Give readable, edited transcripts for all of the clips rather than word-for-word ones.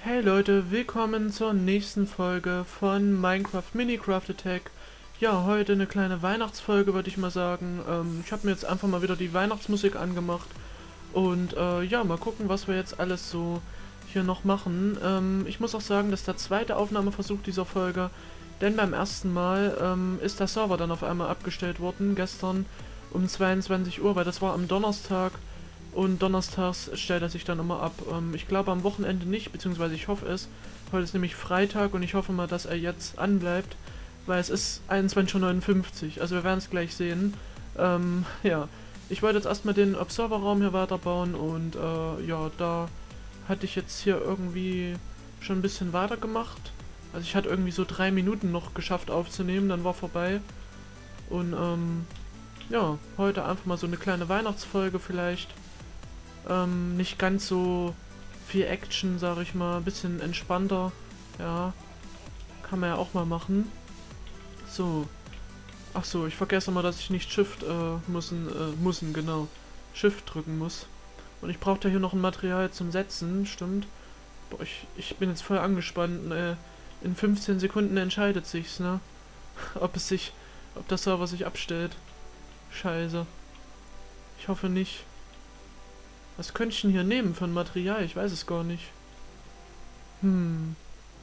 Hey Leute, willkommen zur nächsten Folge von Minecraft Minecraft Attack. Ja, heute eine kleine Weihnachtsfolge, würde ich mal sagen. Ich habe mir jetzt einfach mal wieder die Weihnachtsmusik angemacht und ja, mal gucken, was wir jetzt alles so hier noch machen. Ich muss auch sagen, das ist der zweite Aufnahmeversuch dieser Folge, denn beim ersten Mal ist der Server dann auf einmal abgestellt worden, gestern um 22 Uhr, weil das war am Donnerstag. Und donnerstags stellt er sich dann immer ab. Ich glaube am Wochenende nicht, beziehungsweise ich hoffe es. Heute ist nämlich Freitag und ich hoffe mal, dass er jetzt anbleibt, weil es ist 21:59 Uhr, also wir werden es gleich sehen. Ja, ich wollte jetzt erstmal den Observerraum hier weiterbauen und ja, da hatte ich jetzt hier irgendwie schon ein bisschen weitergemacht. Also ich hatte irgendwie so 3 Minuten noch geschafft aufzunehmen, dann war vorbei. Und ja, heute einfach mal so eine kleine Weihnachtsfolge vielleicht. Nicht ganz so viel Action, sag ich mal. Ein bisschen entspannter. Ja, kann man ja auch mal machen. So. Ach so, ich vergesse mal, dass ich nicht Shift genau. Shift drücken muss. Und ich brauche da hier noch ein Material zum Setzen, stimmt. Boah, ich bin jetzt voll angespannt. In 15 Sekunden entscheidet sich's, ne? Ob der Server sich abstellt. Scheiße. Ich hoffe nicht. Was könnte ich denn hier nehmen für ein Material? Ich weiß es gar nicht. Hm.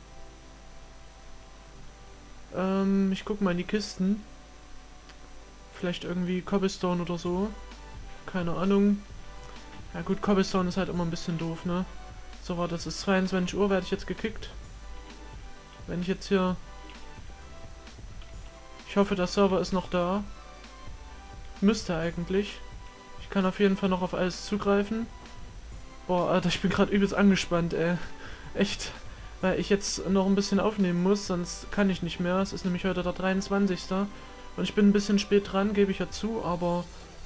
Ich guck mal in die Kisten. Vielleicht irgendwie Cobblestone oder so. Keine Ahnung. Ja gut, Cobblestone ist halt immer ein bisschen doof, ne? So, warte, das ist 22 Uhr, werde ich jetzt gekickt. Wenn ich jetzt hier... Ich hoffe, der Server ist noch da. Müsste eigentlich. Ich kann auf jeden Fall noch auf alles zugreifen. Boah, Alter, ich bin gerade übelst angespannt, ey. Echt. Weil ich jetzt noch ein bisschen aufnehmen muss, sonst kann ich nicht mehr. Es ist nämlich heute der 23. Und ich bin ein bisschen spät dran, gebe ich ja zu, aber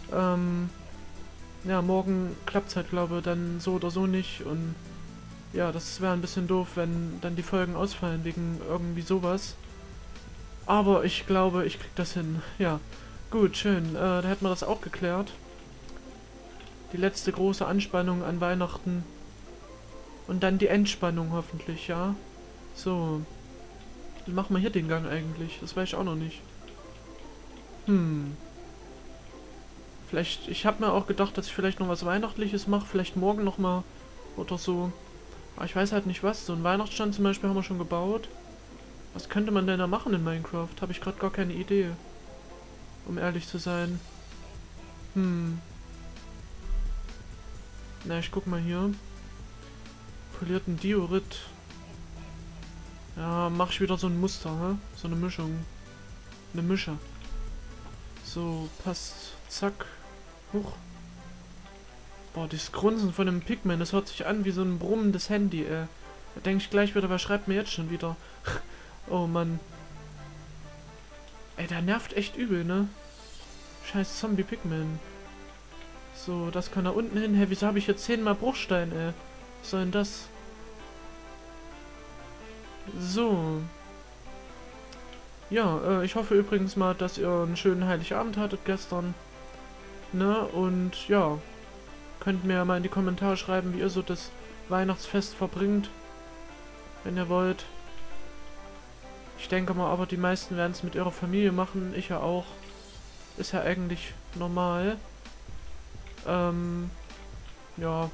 ja, morgen klappt es halt, glaube ich, dann so oder so nicht. Und ja, das wäre ein bisschen doof, wenn dann die Folgen ausfallen wegen irgendwie sowas. Aber ich glaube, ich krieg das hin. Ja, gut, schön. Da hätten wir das auch geklärt. Die letzte große Anspannung an Weihnachten. Und dann die Entspannung hoffentlich, ja. So. Wie machen wir hier den Gang eigentlich? Das weiß ich auch noch nicht. Hm. Vielleicht, ich habe mir auch gedacht, dass ich vielleicht noch was Weihnachtliches mache. Vielleicht morgen nochmal oder so. Aber ich weiß halt nicht was. So ein Weihnachtsstand zum Beispiel haben wir schon gebaut. Was könnte man denn da machen in Minecraft? Habe ich gerade gar keine Idee. Um ehrlich zu sein. Hm. Na, ich guck mal hier. Polierten Diorit. Ja, mach ich wieder so ein Muster, hä? So eine Mischung. Eine Mische. So, passt. Zack. Huch. Boah, dieses Grunzen von dem Pigman, das hört sich an wie so ein brummendes Handy, ey. Da denke ich gleich wieder, wer schreibt mir jetzt schon wieder? Oh Mann. Ey, der nervt echt übel, ne? Scheiß Zombie-Pigman. So, das kann da unten hin. Hä, wieso habe ich jetzt 10-mal Bruchstein, ey? Was soll denn das? So. Ja, ich hoffe übrigens mal, dass ihr einen schönen Heiligabend hattet gestern. Ne? Und ja, könnt mir ja mal in die Kommentare schreiben, wie ihr so das Weihnachtsfest verbringt. Wenn ihr wollt. Ich denke mal, aber die meisten werden es mit ihrer Familie machen. Ich ja auch. Ist ja eigentlich normal. Ja.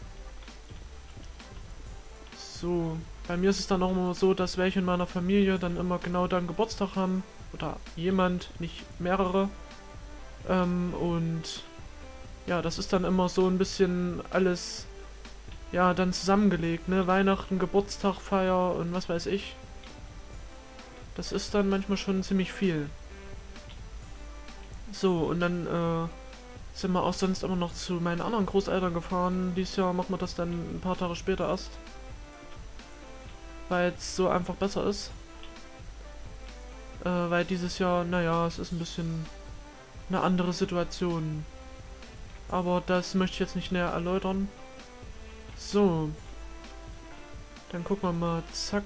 So. Bei mir ist es dann auch immer so, dass welche in meiner Familie dann immer genau dann Geburtstag haben. Oder jemand, nicht mehrere. Und ja, das ist dann immer so ein bisschen alles, ja, dann zusammengelegt, ne? Weihnachten, Geburtstag, Feier und was weiß ich. Das ist dann manchmal schon ziemlich viel. So, und dann sind wir auch sonst immer noch zu meinen anderen Großeltern gefahren. Dieses Jahr machen wir das dann ein paar Tage später erst. Weil es so einfach besser ist. Weil dieses Jahr, naja, es ist ein bisschen eine andere Situation. Aber das möchte ich jetzt nicht näher erläutern. So. Dann gucken wir mal. Zack.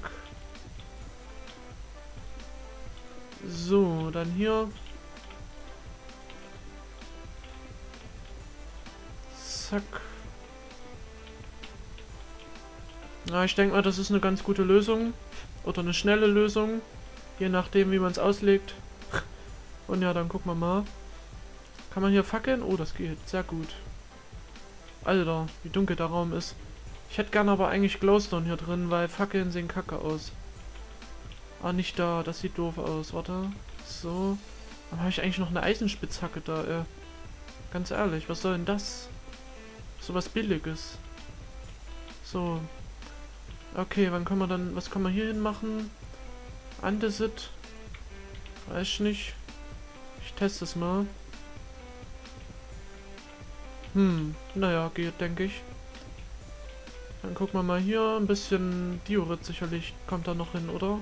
So, dann hier. Zack. Ja, ich denke mal, das ist eine ganz gute Lösung. Oder eine schnelle Lösung. Je nachdem, wie man es auslegt. Und ja, dann gucken wir mal. Kann man hier fackeln? Oh, das geht. Sehr gut. Alter, wie dunkel der Raum ist. Ich hätte gerne aber eigentlich Glowstone hier drin, weil Fackeln sehen kacke aus. Ah, nicht da. Das sieht doof aus. Warte. So. Dann habe ich eigentlich noch eine Eisenspitzhacke da, Ganz ehrlich, was soll denn das? So was Billiges. So. Okay, wann können wir dann... Was kann man hier hin machen? Andesit. Weiß ich nicht. Ich teste es mal. Naja, geht, denke ich. Dann gucken wir mal hier. Ein bisschen Diorit sicherlich kommt da noch hin, oder?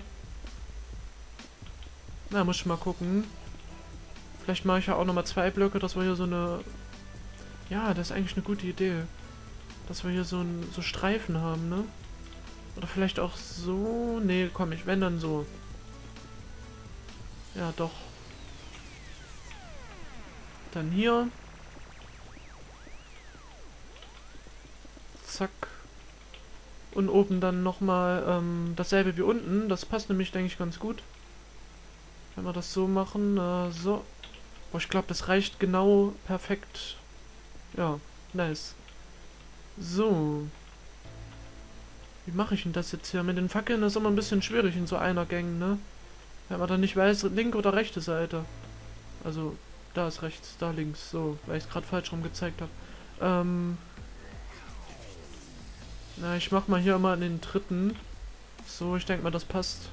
Na, muss ich mal gucken. Vielleicht mache ich ja auch nochmal 2 Blöcke, dass wir hier so eine... Ja, das ist eigentlich eine gute Idee. Dass wir hier so Streifen haben, ne? Oder vielleicht auch so... Nee, komm, wenn dann so. Ja, doch. Dann hier. Zack. Und oben dann nochmal dasselbe wie unten. Das passt nämlich, denke ich, ganz gut. Wenn wir das so machen. So. Boah, ich glaube, das reicht genau perfekt. Ja, nice. So. Wie mache ich denn das jetzt hier? Mit den Fackeln ist immer ein bisschen schwierig in so einer Gang, ne? Wenn man dann nicht weiß, linke oder rechte Seite. Also, da ist rechts, da links. So, weil ich es gerade falsch rum gezeigt habe. Na, ich mach mal hier mal in den dritten. So, ich denke mal, das passt.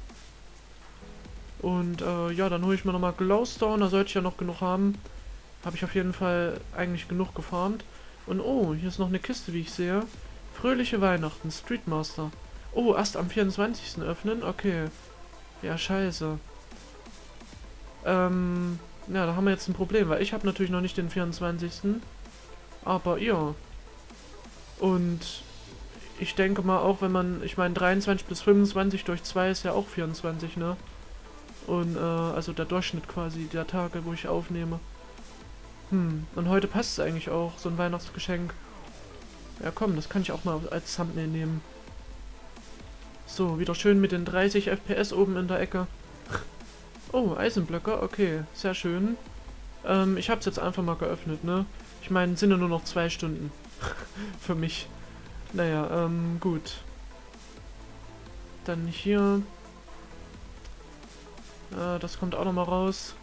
Und, ja, dann hole ich mir nochmal Glowstone. Da sollte ich ja noch genug haben. Habe ich auf jeden Fall eigentlich genug gefarmt. Und, oh, hier ist noch eine Kiste, wie ich sehe. Fröhliche Weihnachten, Streetmaster. Oh, erst am 24. öffnen? Okay. Ja, scheiße. Ja, da haben wir jetzt ein Problem, weil ich habe natürlich noch nicht den 24. Aber ihr. Und ich denke mal auch, wenn man, ich meine 23 bis 25 durch 2 ist ja auch 24, ne? Und, also der Durchschnitt quasi der Tage, wo ich aufnehme. Und heute passt es eigentlich auch, so ein Weihnachtsgeschenk. Ja komm, das kann ich auch mal als Thumbnail nehmen. So, wieder schön mit den 30 FPS oben in der Ecke. Oh, Eisenblöcke, okay, sehr schön. Ich hab's jetzt einfach mal geöffnet, ne? Ich meine, sind ja nur noch 2 Stunden. Für mich. Naja, gut. Dann hier. Das kommt auch nochmal raus.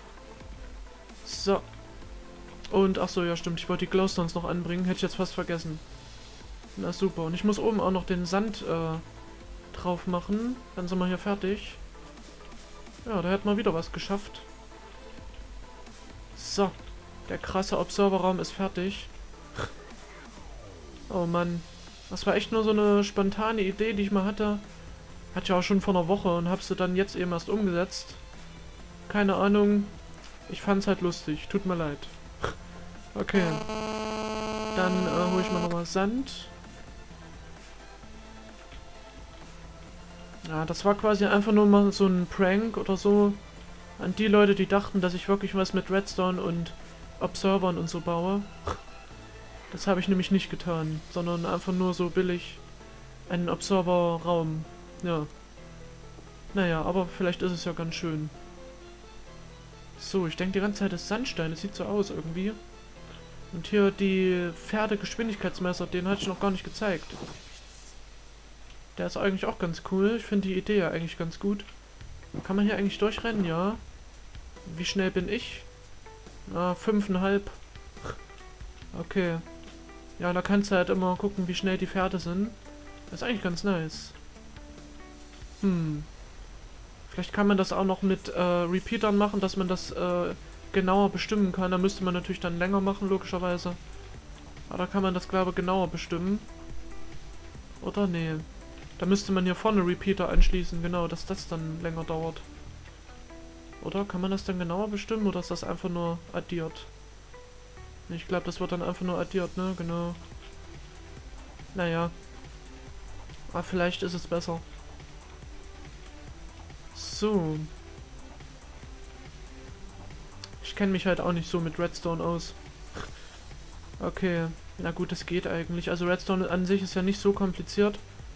So. Und, ach so, ja stimmt, ich wollte die Glowstones noch anbringen. Hätte ich jetzt fast vergessen. Na super. Und ich muss oben auch noch den Sand drauf machen. Dann sind wir hier fertig. Ja, da hat man wieder was geschafft. So. Der krasse Observerraum ist fertig. Oh Mann. Das war echt nur so eine spontane Idee, die ich mal hatte. Hatte ich auch schon vor einer Woche und habe sie dann jetzt eben erst umgesetzt. Keine Ahnung. Ich fand's halt lustig. Tut mir leid. Okay. Dann hole ich mal nochmal Sand. Ja, das war quasi einfach nur mal so ein Prank oder so. An die Leute, die dachten, dass ich wirklich was mit Redstone und Observern und so baue. Das habe ich nämlich nicht getan, sondern einfach nur so billig einen Observer-Raum. Ja. Naja, aber vielleicht ist es ja ganz schön. So, ich denke die ganze Zeit, das ist Sandstein. Das sieht so aus irgendwie. Und hier die Pferdegeschwindigkeitsmesser, den hatte ich noch gar nicht gezeigt. Der ist eigentlich auch ganz cool. Ich finde die Idee ja eigentlich ganz gut. Kann man hier eigentlich durchrennen? Ja. Wie schnell bin ich? Ah, 5,5. Okay. Ja, da kannst du halt immer gucken, wie schnell die Pferde sind. Das ist eigentlich ganz nice. Vielleicht kann man das auch noch mit Repeatern machen, dass man das genauer bestimmen kann. Da müsste man natürlich dann länger machen, logischerweise. Aber da kann man das, glaube ich, genauer bestimmen. Oder? Nee. Da müsste man hier vorne Repeater anschließen, genau, dass das dann länger dauert. Oder? Kann man das dann genauer bestimmen oder ist das einfach nur addiert? Ich glaube, das wird dann einfach nur addiert, ne? Genau. Naja. Aber vielleicht ist es besser. So. Ich kenne mich halt auch nicht so mit Redstone aus. Okay. Na gut, das geht eigentlich. Also Redstone an sich ist ja nicht so kompliziert.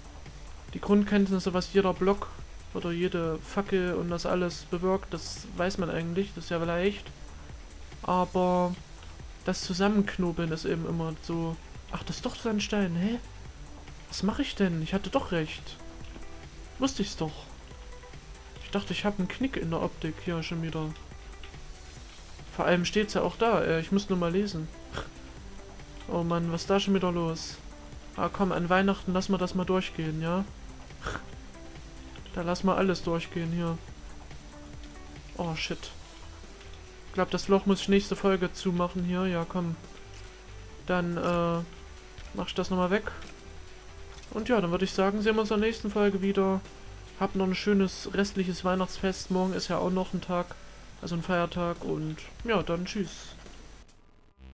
Die Grundkenntnisse, was jeder Block oder jede Fackel und das alles bewirkt, das weiß man eigentlich, das ist ja leicht. Aber das Zusammenknobeln ist eben immer so... Ach, das ist doch Sandstein, hä? Was mache ich denn? Ich hatte doch recht. Wusste ich's doch. Ich dachte, ich habe einen Knick in der Optik hier schon wieder. Vor allem steht's ja auch da. Ich muss nur mal lesen. Oh Mann, was ist da schon wieder los? Ah komm, an Weihnachten lassen wir das mal durchgehen, ja? Da lassen wir alles durchgehen hier. Oh shit. Ich glaube, das Loch muss ich nächste Folge zumachen hier. Ja, komm. Dann mach ich das nochmal weg. Und ja, dann würde ich sagen, sehen wir uns in der nächsten Folge wieder. Habt noch ein schönes restliches Weihnachtsfest. Morgen ist ja auch noch ein Tag. Also ein Feiertag. Und ja, dann tschüss.